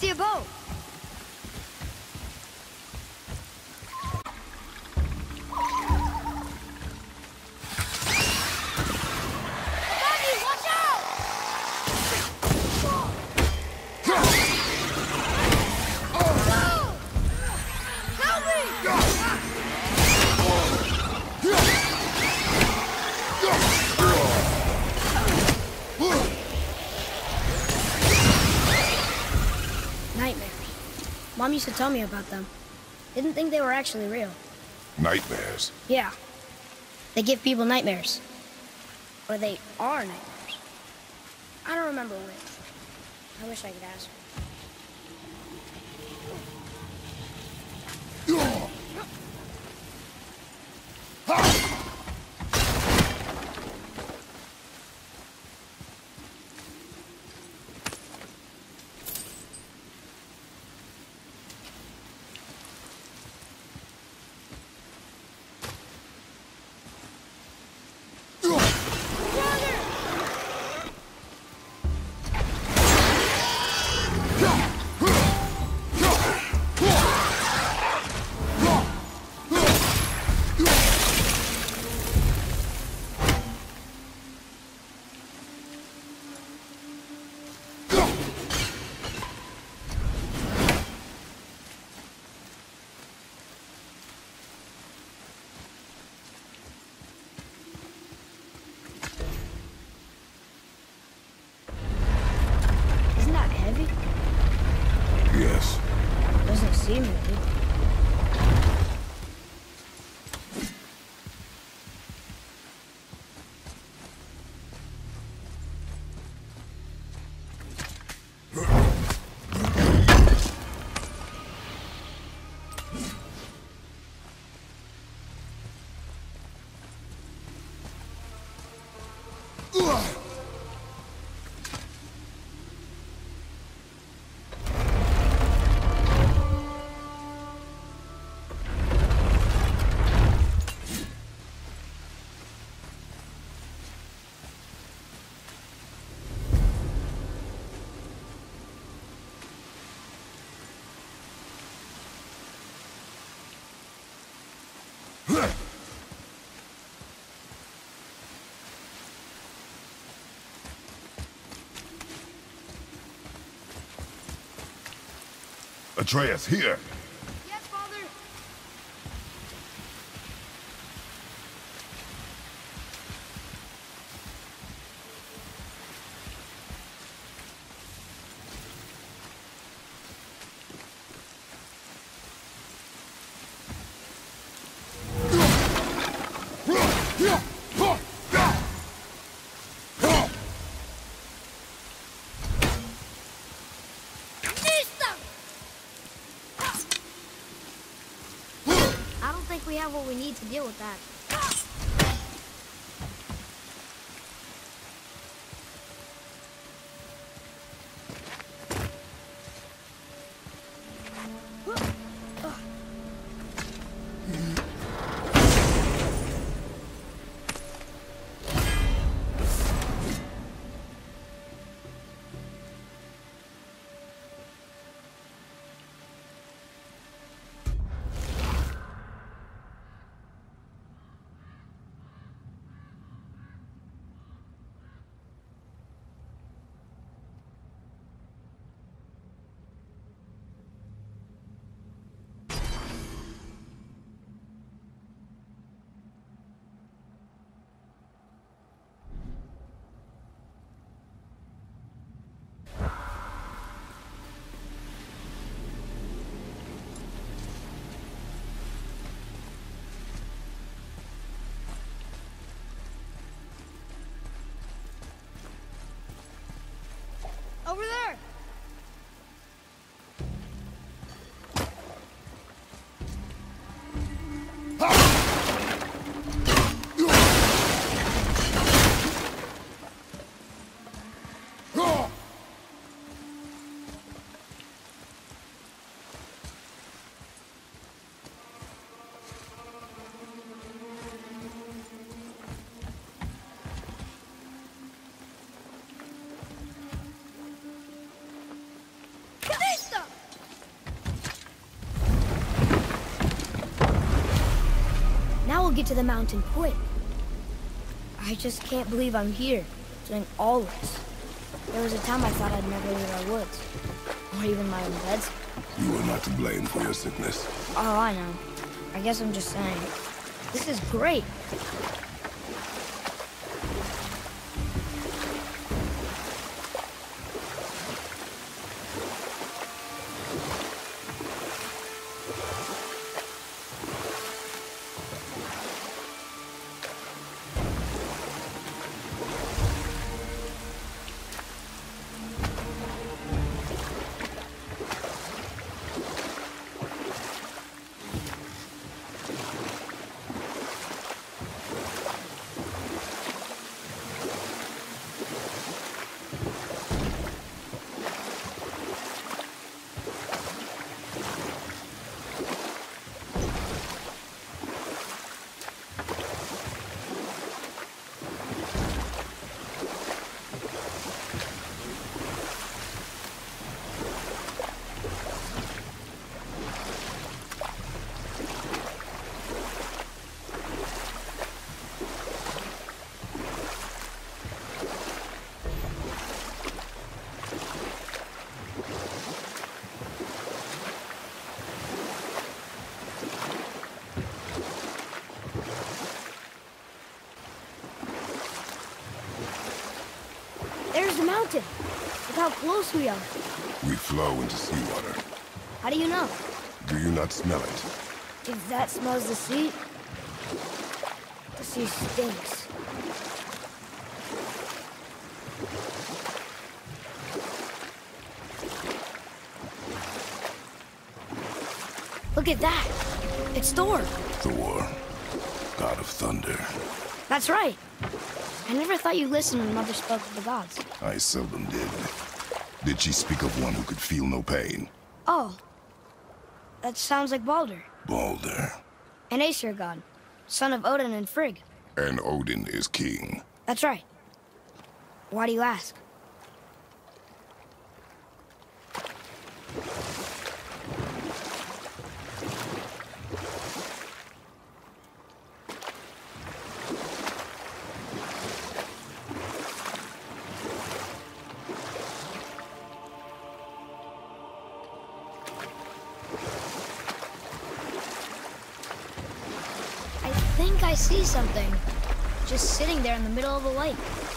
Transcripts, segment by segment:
see a boat. Mom used to tell me about them. Didn't think they were actually real. Nightmares? Yeah. They give people nightmares. Or they are nightmares. I don't remember which. I wish I could ask her. Yes. Doesn't seem heavy. Atreus, here! Yes, Father! We have what we need to deal with that. Over there! get to the mountain quick. I just can't believe I'm here, doing all this. There was a time I thought I'd never leave our woods, or even my own beds. You are not to blame for your sickness. Oh, I know. I guess I'm just saying. This is great. There's the mountain. Look how close we are. We flow into seawater. How do you know? Do you not smell it? If that smells the sea stinks. Look at that. It's Thor. Thor, god of thunder. That's right. I never thought you listened when Mother spoke of the gods. I seldom did. Did she speak of one who could feel no pain? Oh. That sounds like Baldur. Baldur. An Aesir god, son of Odin and Frigg. And Odin is king. That's right. Why do you ask? I think I see something. Just sitting there in the middle of the lake.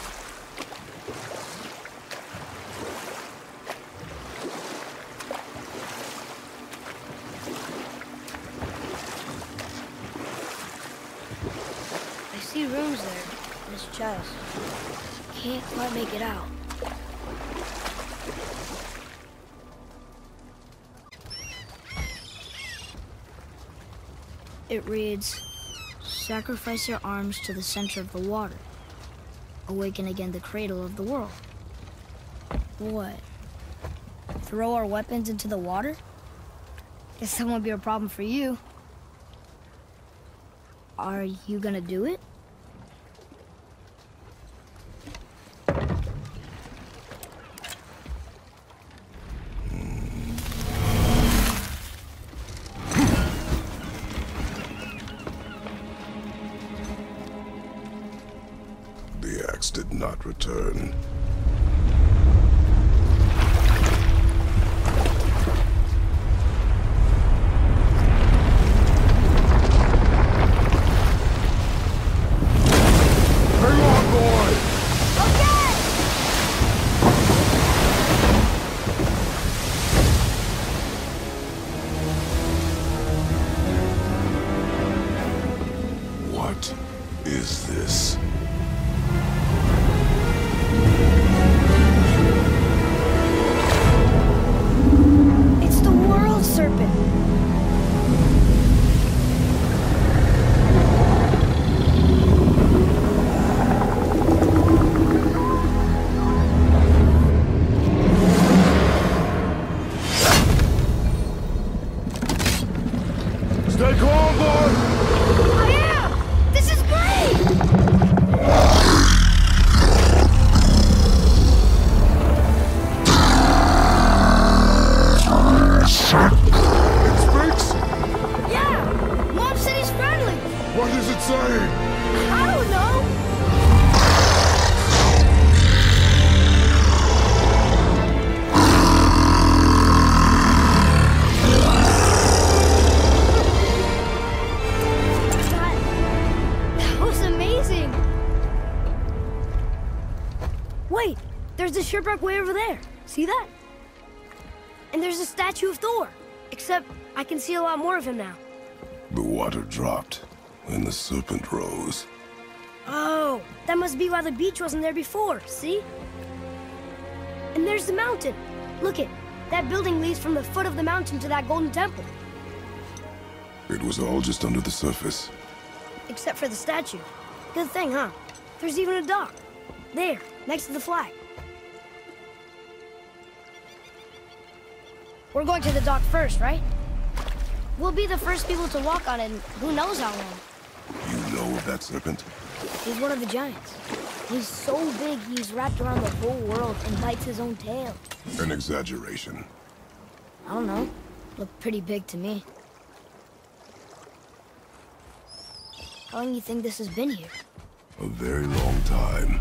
I see runes there in his chest. Can't quite make it out. It reads, "Sacrifice your arms to the center of the water. Awaken again the cradle of the world." What? Throw our weapons into the water? Guess that won't be a problem for you. Are you gonna do it? The axe did not return. Hang on, boy! Okay! What is this? It's the world serpent. Stay calm, boy! I am! This is great! It speaks? Yeah! Mom said he's friendly! What does it say? There's a shipwreck way over there. See that? And there's a statue of Thor. Except I can see a lot more of him now. The water dropped, and the serpent rose. Oh, that must be why the beach wasn't there before, see? And there's the mountain. Look it, that building leads from the foot of the mountain to that golden temple. It was all just under the surface. Except for the statue. Good thing, huh? There's even a dock. There, next to the flag. We're going to the dock first, right? We'll be the first people to walk on it in who knows how long. You know of that serpent? He's one of the giants. He's so big he's wrapped around the whole world and bites his own tail. An exaggeration. I don't know. Looked pretty big to me. How long do you think this has been here? A very long time.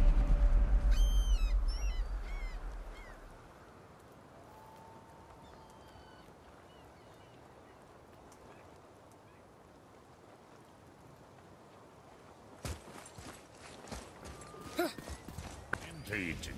Engaging.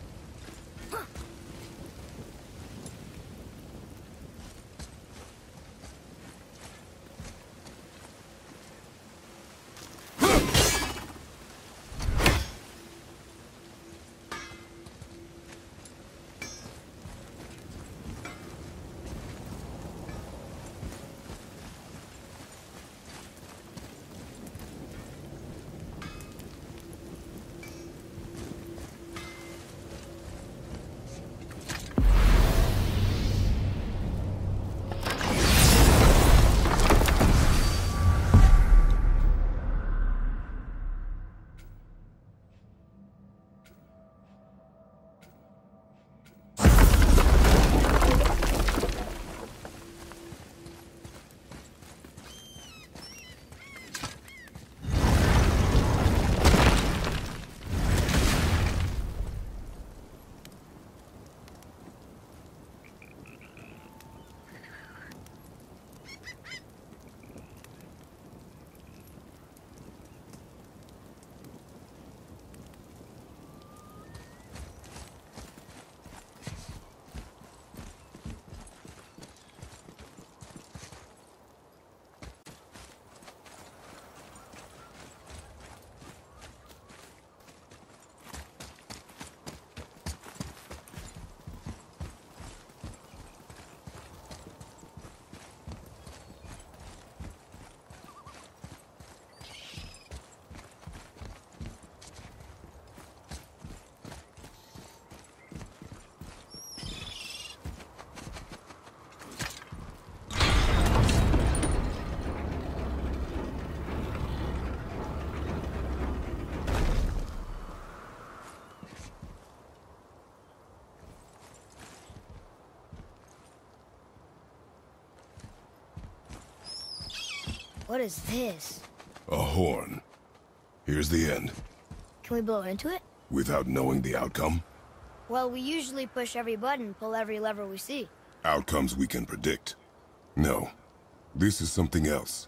What is this? A horn. Here's the end. Can we blow into it? Without knowing the outcome? Well, we usually push every button, pull every lever we see. Outcomes we can predict. No. This is something else.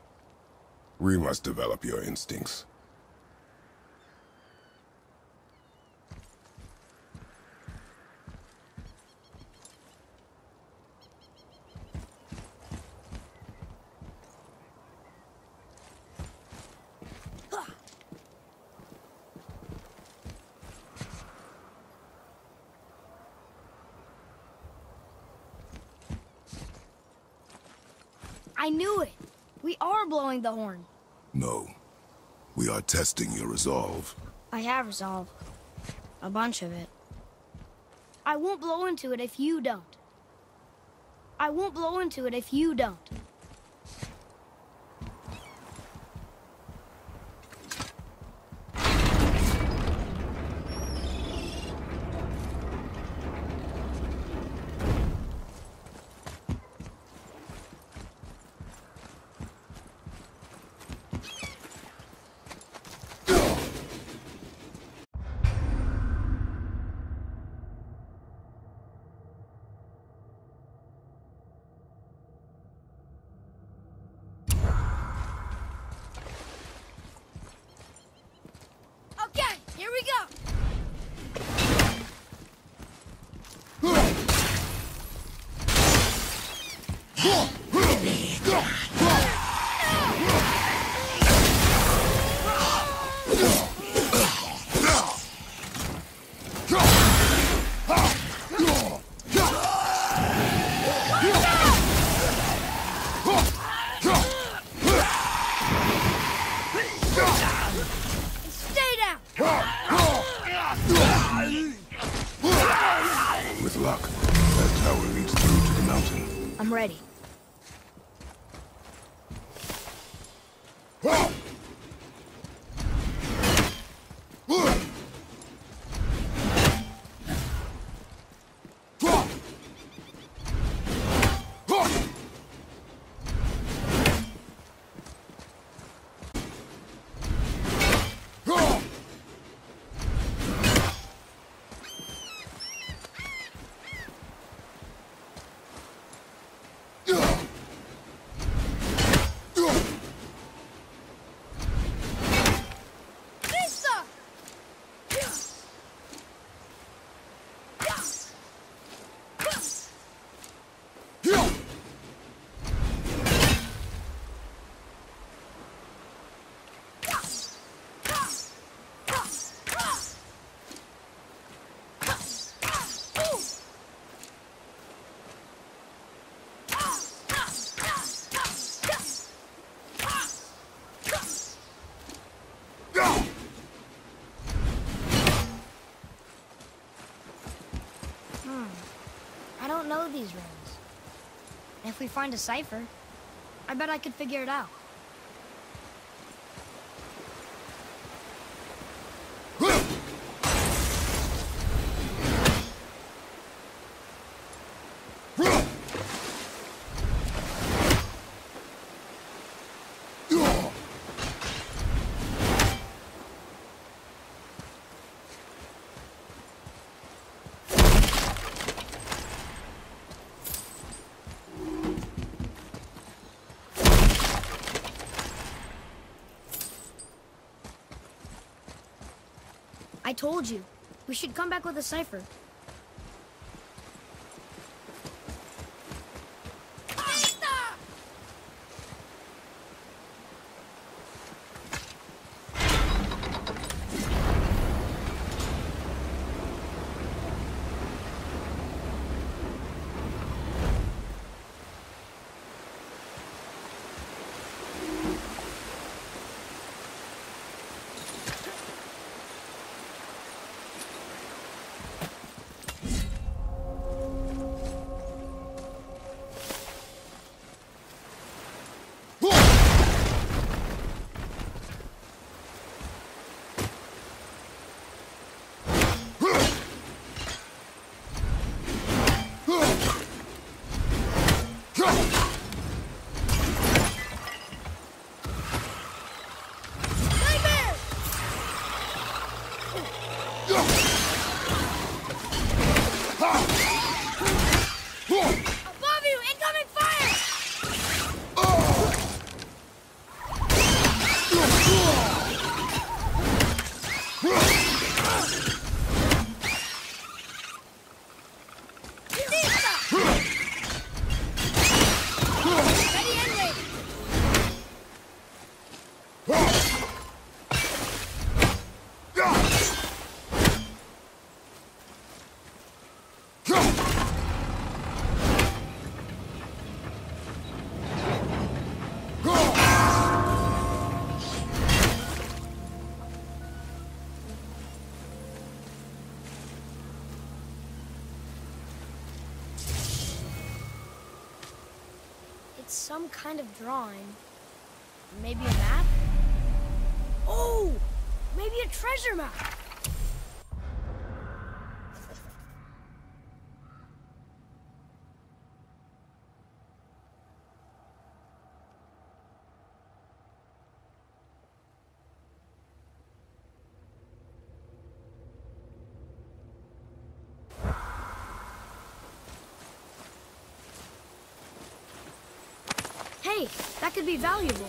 We must develop your instincts. I knew it! We are blowing the horn. No. We are testing your resolve. I have resolve. A bunch of it. I won't blow into it if you don't. I won't blow into it if you don't. Stay down! With luck, that tower leads through to the mountain. I'm ready. I don't know these rooms. And if we find a cipher, I bet I could figure it out. I told you. We should come back with a cipher. Above you! Incoming fire! Ready and ready! It's some kind of drawing. Maybe a map? Oh! Maybe a treasure map! Hey, that could be valuable.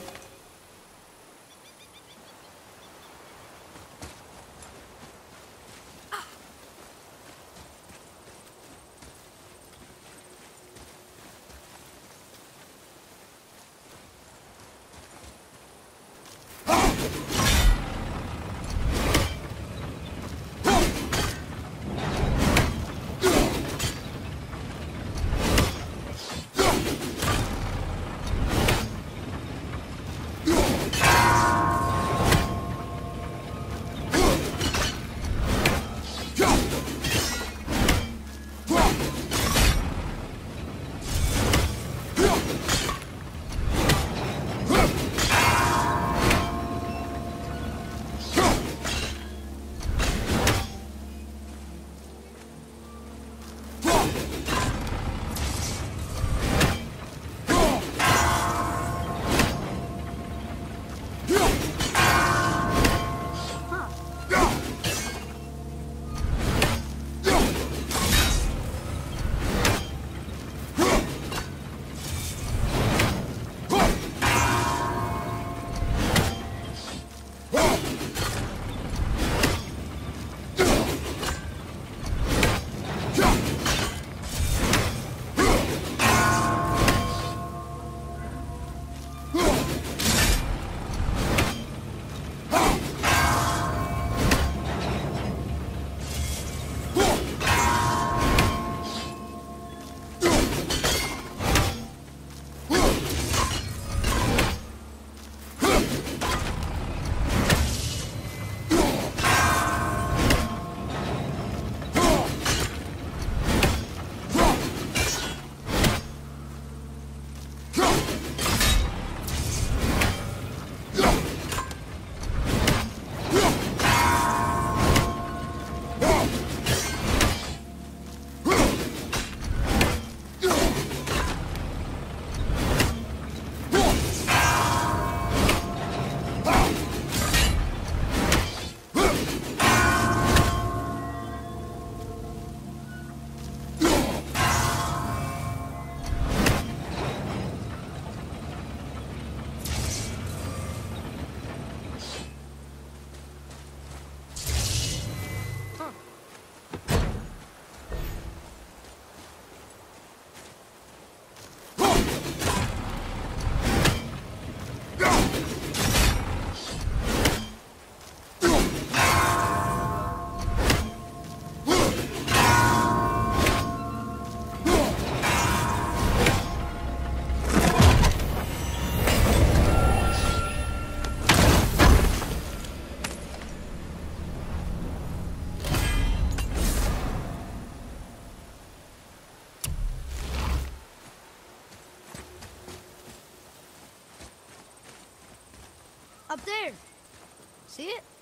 Up there. See it?